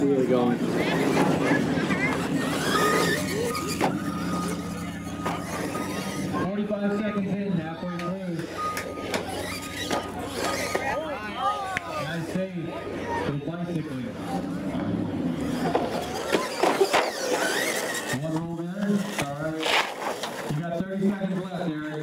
get it going. Seconds in, halfway through. Nice save for the bicycling. One roll there. All right. You got 30 seconds left, Eric.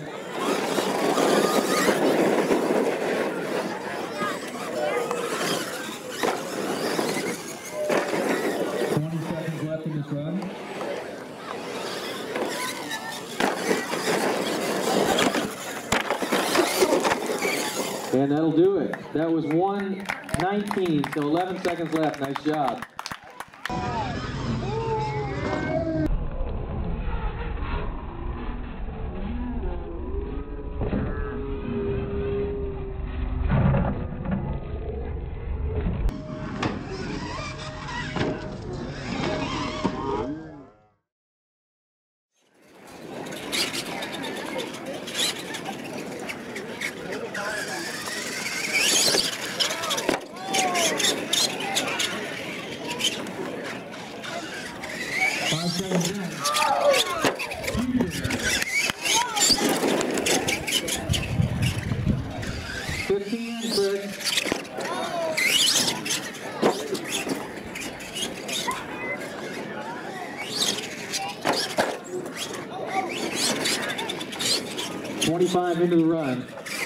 20 seconds left in this run. And that'll do it. That was 1:19, so 11 seconds left. Nice job. Into the run.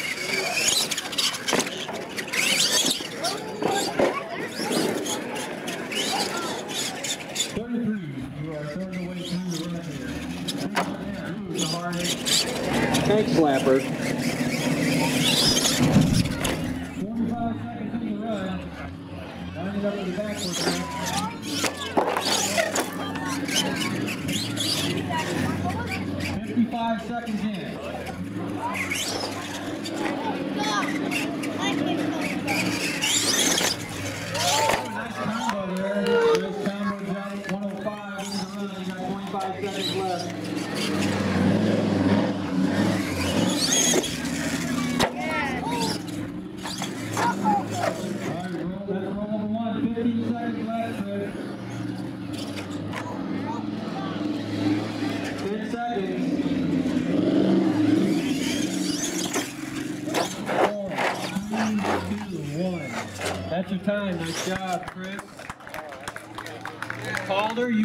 33. You are third away through the run here. Tank slapper. 45 seconds in the run. Line it up to the backwards track. 55 seconds in. Nice combo there. There's combo Johnny, 105 in the run. You got 25 seconds left. All right, let's roll number one. 15 seconds left, Chris. 10 seconds. 1. That's your time. Nice job, Chris. Calder, you.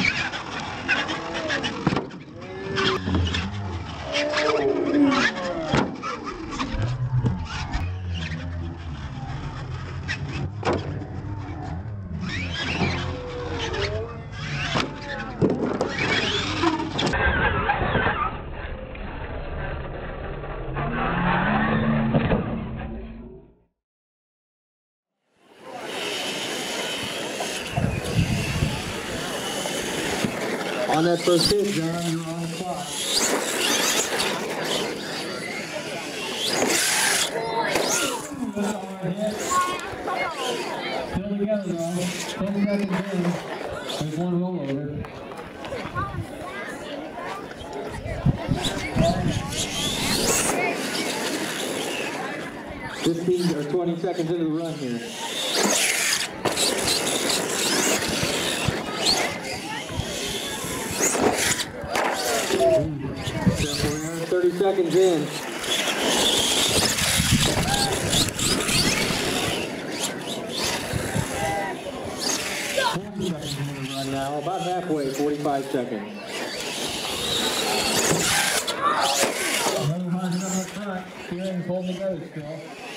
On that first hit, John, you're on the clock. That's all right hit. Still together though. 10 seconds in. There's one rollover. 15 or 20 seconds into the run here. 30 seconds in. 40 seconds into the run Now about halfway, 45 seconds. Another 100 up front. Fearing's holding the go still.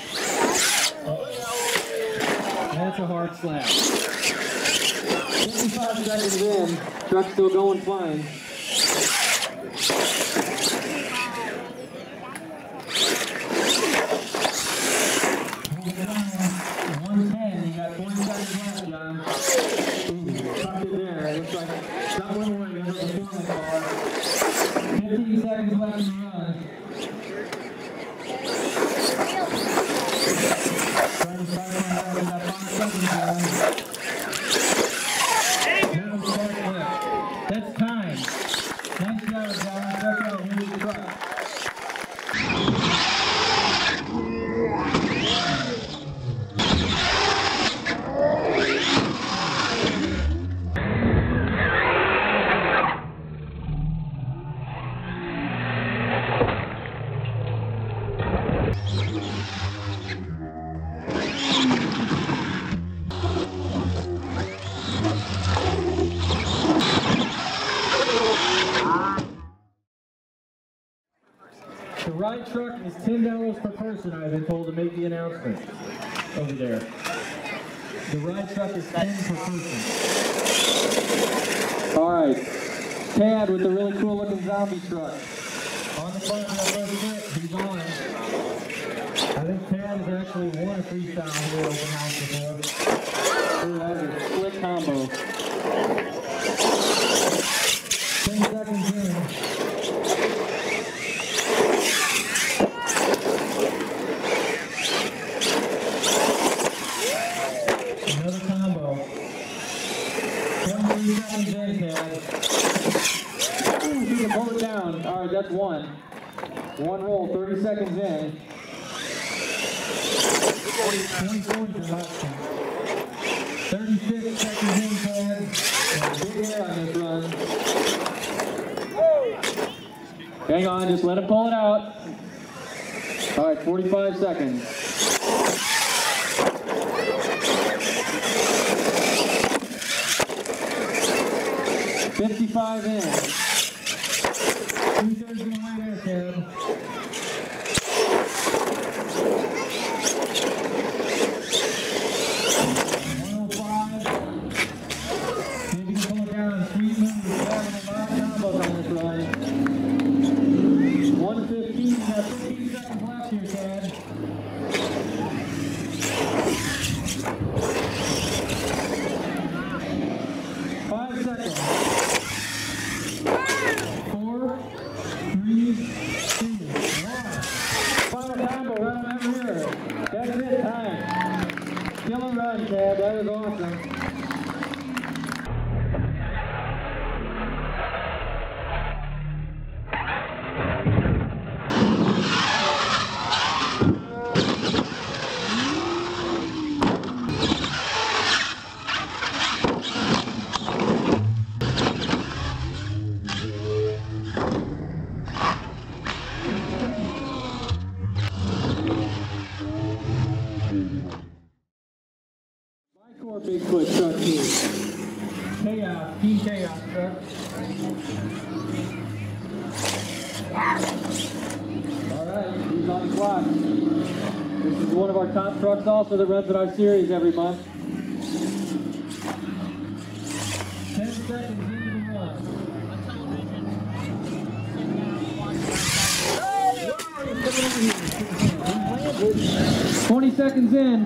That's a hard slap. 55 seconds in. Truck's still going fine. 110, you got 40 seconds left, John. Tucked it there. Looks like somewhere where you have a performance bar. 15 seconds left in the run. Trying to start one out. We got 5 seconds, John. No start left. That's time. Nice job, John. Check out here's the truck. The ride truck is $10 per person, I've been told, to make the announcement over there. The ride truck is $10 per person. All right. Tad with the really cool looking zombie truck. On the front of that first bit, he's on. I think Tad has actually won a freestyle here open house before. Ooh, that was a slick combo. 10 seconds in. Another combo. 23 seconds in, Tad. Ooh, you can pull it down. All right, that's one. One roll, 30 seconds in. 24 is your last count. 36 seconds in, Tad. Big air on this run. Hang on, just let him pull it out. All right, 45 seconds. 55 in. 2/3 in the way there, Tad. 105. Maybe you can pull it down in 3 minutes. We're having a lot of combos on this run. 115. You got 15 seconds left here, Tad. 5 seconds. 4, 3, 2, 1. Final combo right on here. That's it, time. Killer run, Tad. That was awesome. Bicor Bigfoot truck here. Chaos, Team Chaos truck. All right, he's on the clock. This is one of our top trucks also that runs in our series every month. 10 seconds into the run. 20 seconds in.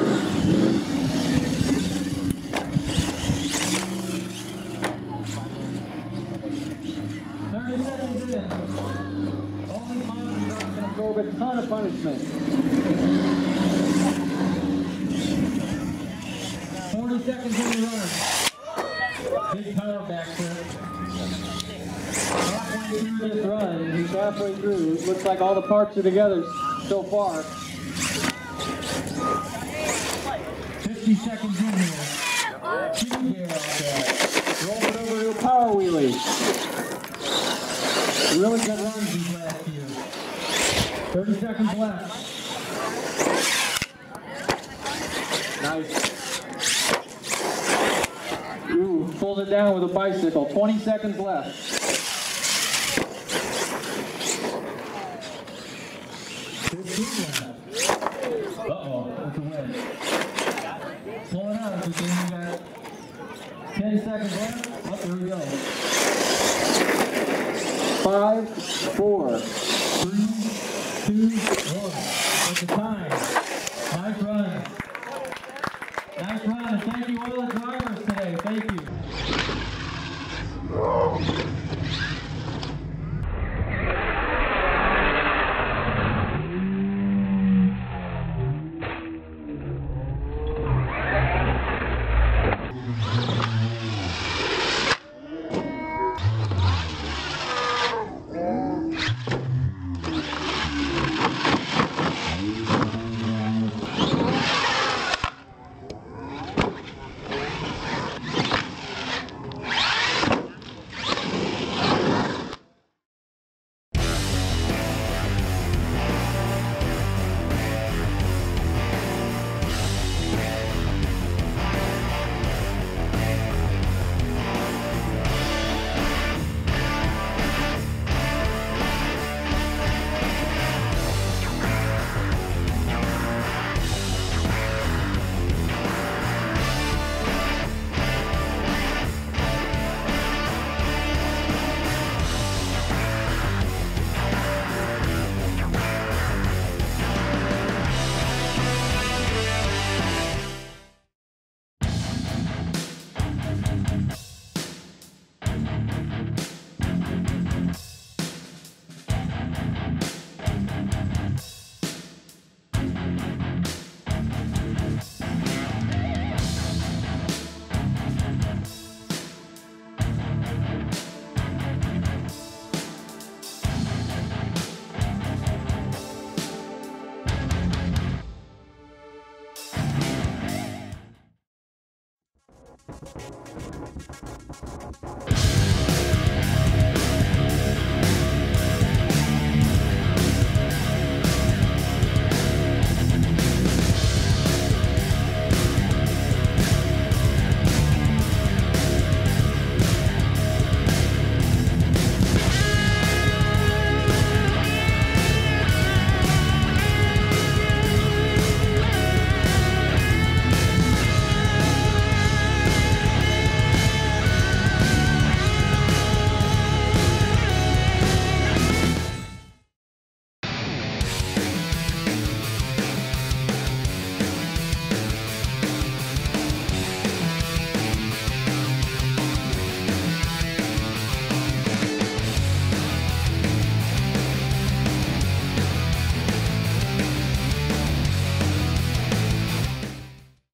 30 seconds in. Only monsters are going to go with a ton of punishment. 40 seconds in the run. Big power back flip. Halfway through this run, he's halfway through. It looks like all the parts are together so far. 50 seconds in here. Roll it over to a power wheelie. Really good runs these last few. 30 seconds left. Nice. Ooh, pulled it down with a bicycle. 20 seconds left. 15 left. Uh-oh, that's a win. Pull it out, because we got 10 seconds left. Oh, here we go. 5, 4, 3, 2, 1. That's the time.